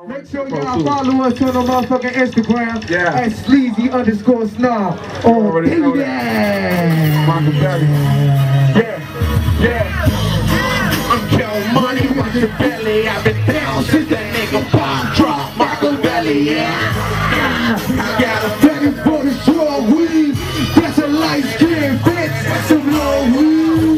Make sure y'all follow us on the motherfucking Instagram at sleazy_snob. Oh, baby. Machiavelli. Yeah. I'm counting money, watch your belly. I've been down since that nigga bomb dropped. Machiavelli, yeah. I got a belly for the straw weed. That's a light skin bitch. That's some low weed.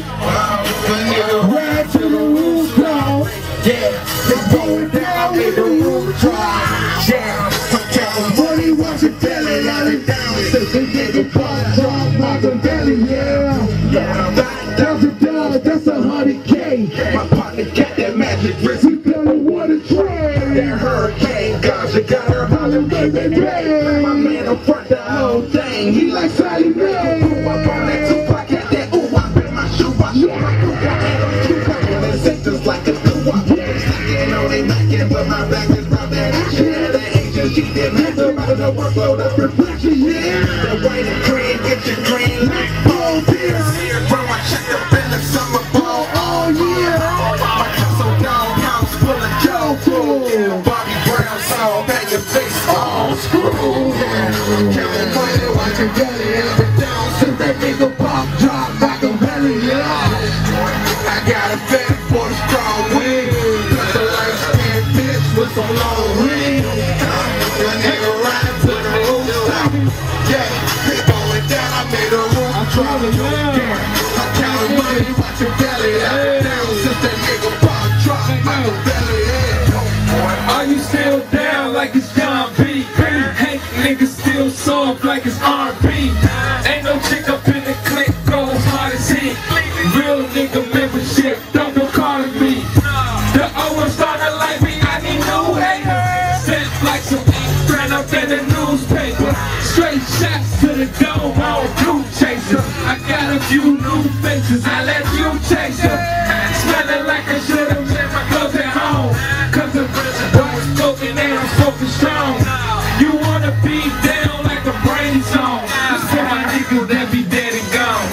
Ride to the roof, dog. Yeah, it's going down in the roof dry. Yeah, I'm counting money, watch your belly. I've been down since the nigga bomb dropped. Machiavelli, yeah. That's a dog, that's 100K. My partner got that magic wrist. We gonna wanna trade. That hurricane, gosh, I got her hollering, baby. My man will front the whole thing. He like Sally Mae. Pull up on that Tupac, got that ooh, I bet my shoe, I shoot my crew, got that on the Tupac. And it sit just like a new one. Stacking on they knocking, but my back is about that action. The angel, she did mental, about the workload of reflection, yeah. The white and green, get your green light, bold beers. Bro, I checked up in the summer ball, oh yeah. My castle down, house full of Joe Cool. Bobby Brown song, bang your face all screw. Counting money, watch your belly. I've been down since that nigga pop drop, Machiavelli, yeah. I got a fat for the strong weed. Plus a light skin bitch with some long weed. Your nigga riding to the rooftop. Yeah, it's going down, I made a roof. I'm traveling, I'm counting money, watch your belly. I've been down since that nigga pop drop, Machiavelli, yeah. Are you still down like it's John B? Hank niggas still soft like it's R&B. Ain't no chick up in the clique go as hard as he. Real nigga membership, don't go calling me. The old started like me, I need new haters. Sent like some ink, ran up in the newspaper. Straight shots to the dome, all blue chaser. I got a few new faces, I let you chase them. Smelling like I should've left my clothes at home. Cause the boy was smoking and I'm smoking strong. You wanna be down like a brain zone. Just for my niggas that be dead and gone.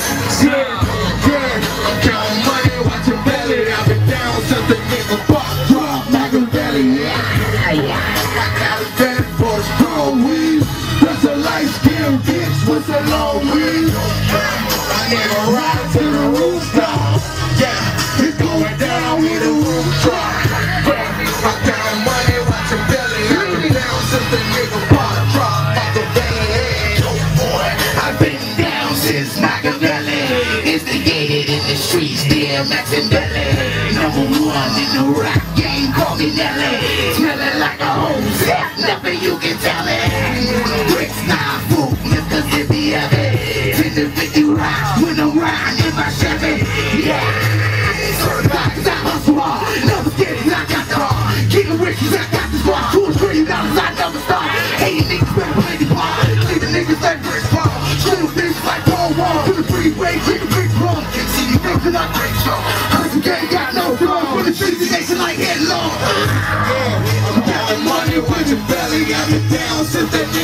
I'm counting money, watch your belly. I've been down since the nigga pop drop, Machiavelli, yeah. I got a bad for the strong weed. That's a light skin bitch with a long weed. I never ride to the rooftop. Yeah, it's going down with the roof drop. Yeah, I'm counting money, watch your belly. I've been down since the nigga pop drop, Machiavelli, yeah. Boy, I've been down since Machiavelli. Instigated in the streets, dear Machiavelli. Number one in the rap game, call me Nelly. Smelling like a home set, nothing you can tell me. Bricks, nah, food, lifters, it be heavy. 10 to 50 rocks when I'm riding in my Chevy. Yeah, certified cause I hustle hard. Never scared cause I got the heart. Getting rich cause I got this bar. $2 trillion, I never start. Hating niggas better play the bar. Leave the niggas like Chris Paul. Shoot bitches like Paul Wall. To the freeway, kick a big ball. See you things that I break strong. Hustle gang got no flaws. For the streets, the nation like headlong. I'm counting money with your belly. I've been down since that nigga